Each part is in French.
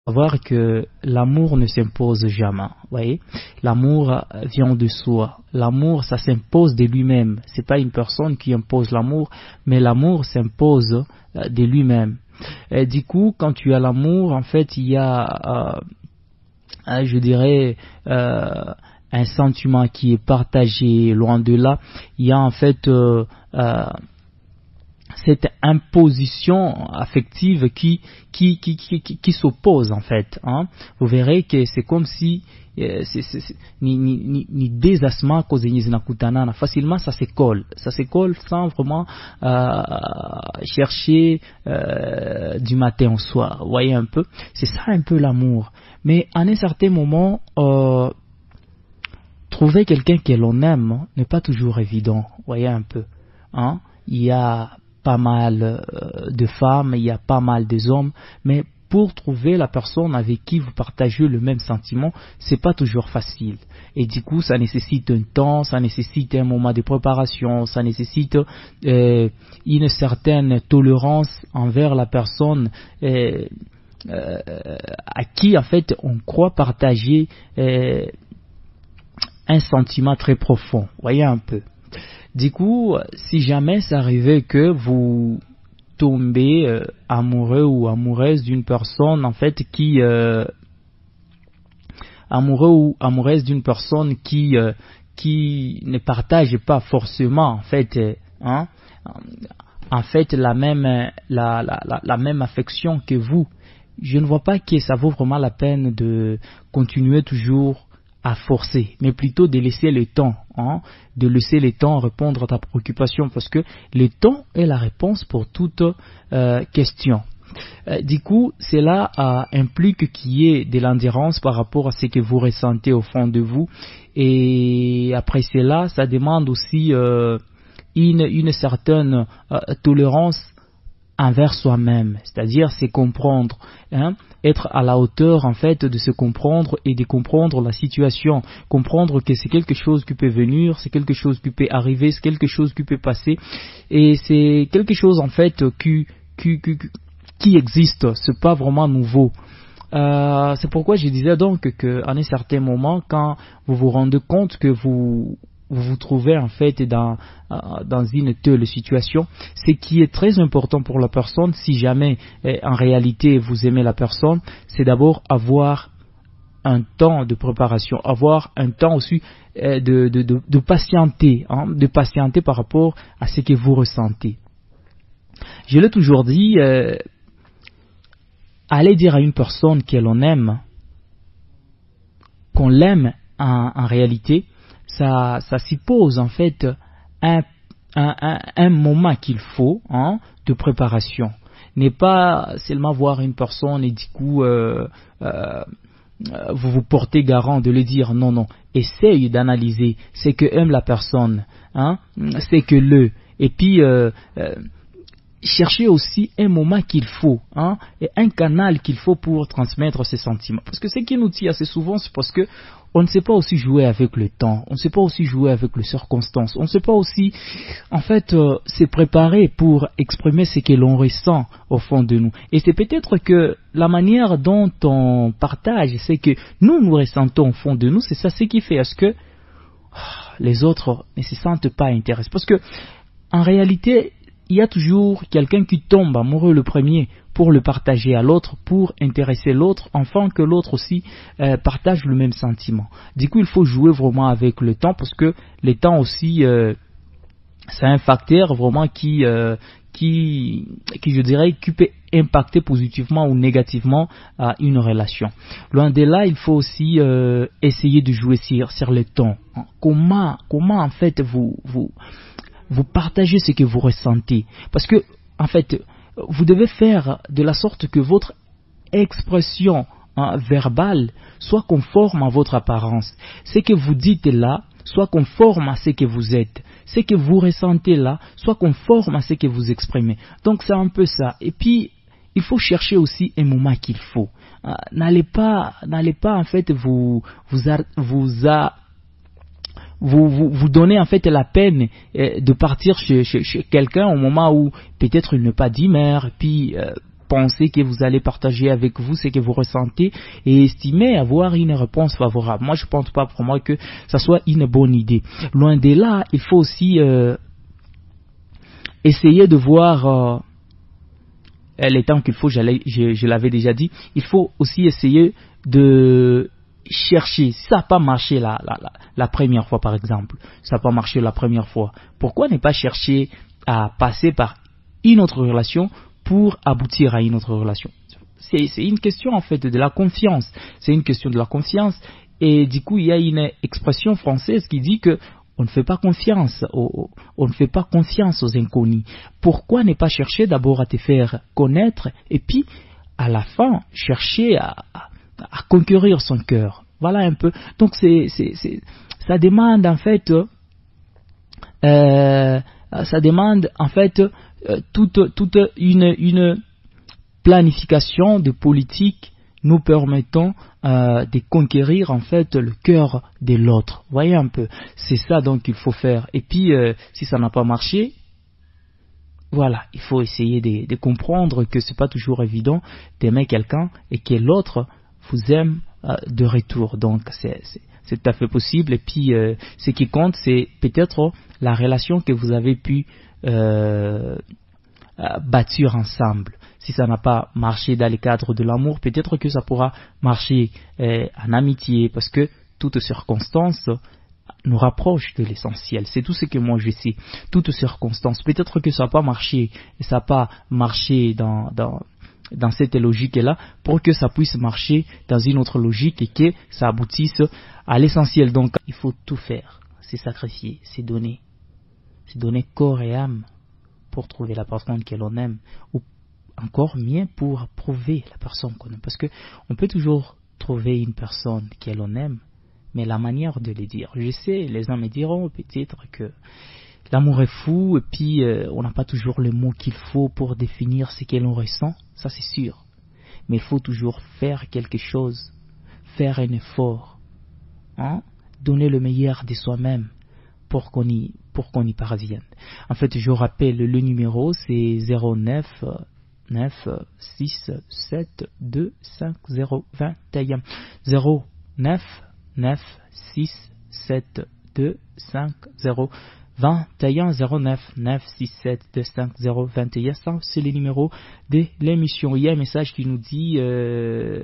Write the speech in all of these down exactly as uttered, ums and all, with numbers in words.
Savoir que l'amour ne s'impose jamais, vous voyez, l'amour vient de soi, l'amour ça s'impose de lui-même, c'est pas une personne qui impose l'amour, mais l'amour s'impose de lui-même. Et du coup, quand tu as l'amour, en fait, il y a, euh, je dirais, euh, un sentiment qui est partagé, loin de là, il y a en fait euh, euh, cette imposition affective qui qui qui qui, qui, qui s'oppose en fait. Hein. Vous verrez que c'est comme si euh, c'est, c'est, c'est, ni ni ni ni des asma kutanana facilement ça se colle, ça se colle sans vraiment euh, chercher euh, du matin au soir. Vous voyez un peu, c'est ça un peu l'amour. Mais à un certain moment, euh, trouver quelqu'un que l'on aime n'est pas toujours évident. Vous voyez un peu, hein. Il y a pas mal de femmes, il y a pas mal d'hommes, mais pour trouver la personne avec qui vous partagez le même sentiment, c'est pas toujours facile. Et du coup, ça nécessite un temps, ça nécessite un moment de préparation, ça nécessite euh, une certaine tolérance envers la personne euh, euh, à qui en fait on croit partager euh, un sentiment très profond. Voyez un peu. Du coup, si jamais ça arrivait que vous tombez euh, amoureux ou amoureuse d'une personne en fait qui euh, amoureux ou amoureuse d'une personne qui euh, qui ne partage pas forcément en fait euh, hein, en fait la même la, la, la, la même affection que vous, je ne vois pas que ça vaut vraiment la peine de continuer toujours à forcer, mais plutôt de laisser le temps, hein, de laisser le temps répondre à ta préoccupation, parce que le temps est la réponse pour toute euh, question. Euh, du coup, cela euh, implique qu'il y ait de l'endurance par rapport à ce que vous ressentez au fond de vous, et après cela, ça demande aussi euh, une, une certaine euh, tolérance envers soi-même, c'est-à-dire c'est comprendre, hein, être à la hauteur en fait de se comprendre et de comprendre la situation, comprendre que c'est quelque chose qui peut venir, c'est quelque chose qui peut arriver, c'est quelque chose qui peut passer, et c'est quelque chose en fait qui qui qui, qui existe, c'est pas vraiment nouveau. Euh, c'est pourquoi je disais donc qu'à un certain moment, quand vous vous rendez compte que vous vous vous trouvez en fait dans, euh, dans une telle situation, ce qui est très important pour la personne, si jamais eh, en réalité vous aimez la personne, c'est d'abord avoir un temps de préparation, avoir un temps aussi eh, de, de, de, de patienter, hein, de patienter par rapport à ce que vous ressentez. Je l'ai toujours dit, euh, aller dire à une personne que l'on aime, qu'on l'aime en, en réalité, ça, ça suppose en fait un, un, un, un moment qu'il faut, hein, de préparation. N'est pas seulement voir une personne et du coup euh, euh, vous vous portez garant de lui dire non, non. Essaye d'analyser ce que aime la personne, hein, ce que le, et puis euh, euh, chercher aussi un moment qu'il faut, hein, et un canal qu'il faut pour transmettre ses sentiments. Parce que ce qui nous tue assez souvent, c'est parce que on ne sait pas aussi jouer avec le temps, on ne sait pas aussi jouer avec les circonstances, on ne sait pas aussi, en fait, euh, se préparer pour exprimer ce que l'on ressent au fond de nous. Et c'est peut-être que la manière dont on partage, c'est que nous nous ressentons au fond de nous, c'est ça ce qui fait à ce que les autres ne se sentent pas intéressés. Parce que, en réalité, il y a toujours quelqu'un qui tombe amoureux le premier pour le partager à l'autre, pour intéresser l'autre, afin que l'autre aussi euh, partage le même sentiment. Du coup, il faut jouer vraiment avec le temps, parce que le temps aussi, euh, c'est un facteur vraiment qui, euh, qui, qui, je dirais, qui peut impacter positivement ou négativement à une relation. Loin de là, il faut aussi euh, essayer de jouer sur, sur le temps. Comment, comment en fait vous, vous vous partagez ce que vous ressentez. Parce que, en fait, vous devez faire de la sorte que votre expression hein, verbale soit conforme à votre apparence. Ce que vous dites là soit conforme à ce que vous êtes. Ce que vous ressentez là soit conforme à ce que vous exprimez. Donc, c'est un peu ça. Et puis, il faut chercher aussi un moment qu'il faut. Euh, n'allez pas, n'allez pas, en fait, vous, vous, a, vous a, Vous, vous, vous donnez en fait la peine euh, de partir chez, chez, chez quelqu'un au moment où peut-être il n'est pas d'humeur, puis euh, pensez que vous allez partager avec vous ce que vous ressentez et estimer avoir une réponse favorable. Moi, je ne pense pas pour moi que ça soit une bonne idée. Loin de là, il faut aussi euh, essayer de voir euh, les temps qu'il faut, je, je l'avais déjà dit, il faut aussi essayer de chercher. Si ça n'a pas marché la, la, la, la première fois, par exemple, ça n'a pas marché la première fois, pourquoi ne pas chercher à passer par une autre relation pour aboutir à une autre relation? C'est, c'est une question en fait de la confiance. C'est une question de la confiance. Et du coup, il y a une expression française qui dit que on ne fait pas confiance, aux, on ne fait pas confiance aux inconnus. Pourquoi ne pas chercher d'abord à te faire connaître et puis à la fin chercher à, à, à conquérir son cœur? Voilà un peu. Donc c'est, c'est, c'est, ça demande en fait, euh, ça demande en fait euh, toute, toute une, une planification de politique nous permettant euh, de conquérir en fait le cœur de l'autre. Voyez un peu, c'est ça donc qu'il faut faire. Et puis euh, si ça n'a pas marché, voilà, il faut essayer de, de comprendre que c'est pas toujours évident d'aimer quelqu'un et que l'autre vous aime euh, de retour. Donc c'est, c'est, c'est tout à fait possible. Et puis euh, ce qui compte, c'est peut-être la relation que vous avez pu euh, euh, bâtir ensemble. Si ça n'a pas marché dans le cadre de l'amour, peut-être que ça pourra marcher euh, en amitié, parce que toutes circonstances nous rapprochent de l'essentiel. C'est tout ce que moi je sais. Toutes circonstances. Peut-être que ça n'a pas marché, et ça n'a pas marché dans, dans, dans cette logique-là, pour que ça puisse marcher dans une autre logique et que ça aboutisse à l'essentiel. Donc, il faut tout faire. C'est sacrifier, c'est donner. C'est donner corps et âme pour trouver la personne que l'on aime, ou encore mieux pour prouver la personne qu'on aime, parce que on peut toujours trouver une personne que l'on aime, mais la manière de le dire, je sais, les gens me diront peut-être que l'amour est fou et puis euh, on n'a pas toujours les mots qu'il faut pour définir ce que l'on ressent, ça c'est sûr, mais il faut toujours faire quelque chose, faire un effort, hein? Donner le meilleur de soi-même pour qu'on y, pour qu'on y parvienne. En fait, je rappelle le numéro, c'est zéro neuf neuf six sept deux cinq zéro vingt et un zéro neuf neuf six sept deux cinq zéro vingt et un zéro neuf neuf six sept deux cinq zéro vingt et un. Ça, c'est le numéro de l'émission. Il y a un message qui nous dit euh,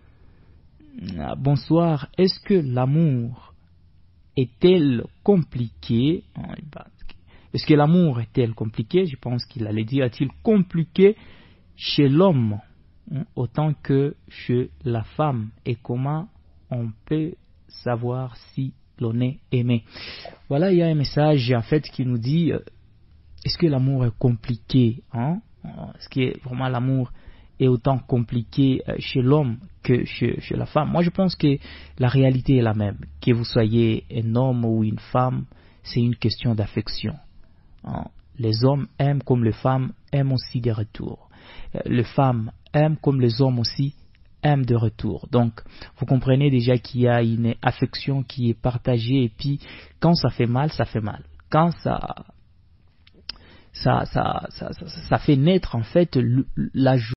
bonsoir, est-ce que l'amour est-elle compliqué? Est-ce que l'amour est-elle compliqué? Je pense qu'il allait dire, est-il compliqué chez l'homme autant que chez la femme, et comment on peut savoir si l'on est aimé? Voilà, il y a un message en fait qui nous dit, est-ce que l'amour est compliqué, hein? Est-ce que vraiment l'amour est autant compliqué chez l'homme que chez, chez la femme? Moi je pense que la réalité est la même, que vous soyez un homme ou une femme, c'est une question d'affection, hein? Les hommes aiment comme les femmes aiment aussi des retours. Les femmes aiment comme les hommes aussi aiment de retour. Donc, vous comprenez déjà qu'il y a une affection qui est partagée, et puis quand ça fait mal, ça fait mal. Quand ça, ça, ça, ça, ça, ça fait naître en fait la joie.